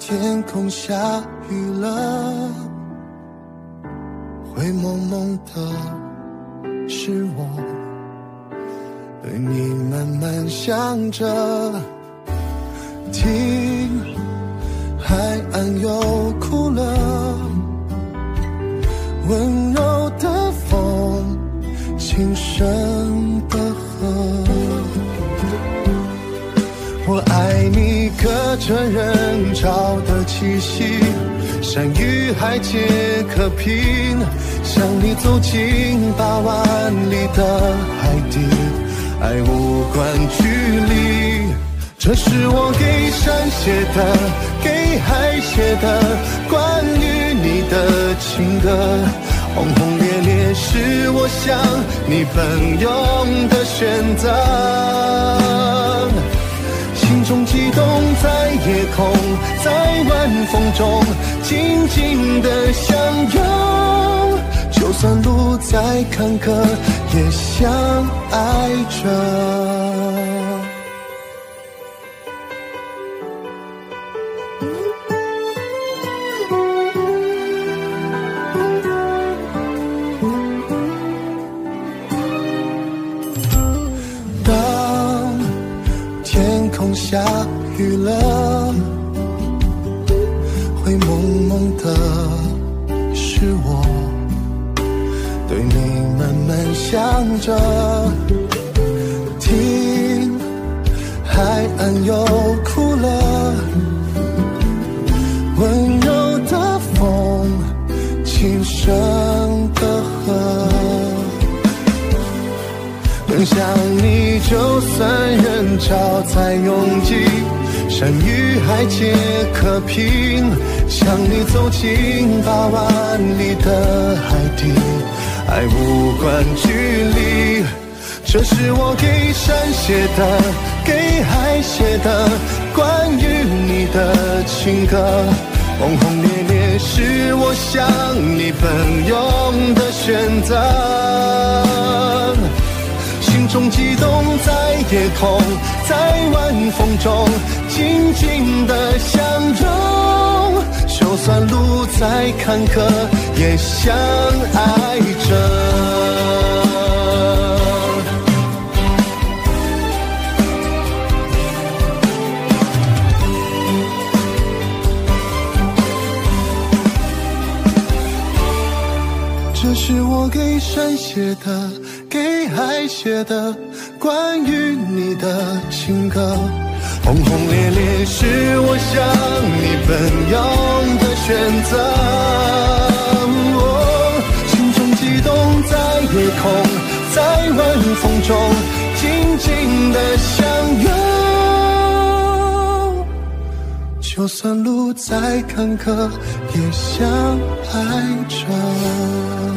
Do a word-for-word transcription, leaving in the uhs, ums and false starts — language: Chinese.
天空下雨了，灰蒙蒙的是我，对你慢慢想着，听海岸又哭了，温柔的风，轻声的河，我爱你隔着人潮的气息，山与海皆可平，向你走进八万里的海底，爱无关距离。这是我给山写的，给海写的，关于你的情歌，轰轰烈烈是我想你奔涌的选择，心中悸动在夜空，在晚风中静静的相拥，就算路再坎坷也相爱着。下雨了，灰蒙蒙的是我，对你慢慢想着，听海岸又哭了，温柔的风，轻声的河，更想你，就算人潮再拥挤，山与海皆可平，向你走进八万里的海底，爱无关距离。这是我给山写的，给海写的，关于你的情歌，轰轰烈烈是我向你奔涌的选择，心中悸动在夜空，在晚风中静静的相拥，就算路再坎坷也相爱着。这是我给山写的，给海写的，关于你的情歌，轰轰烈烈是我向你奔涌的选择，哦，心中悸动在夜空，在晚风中静静的相拥，就算路再坎坷也相爱着。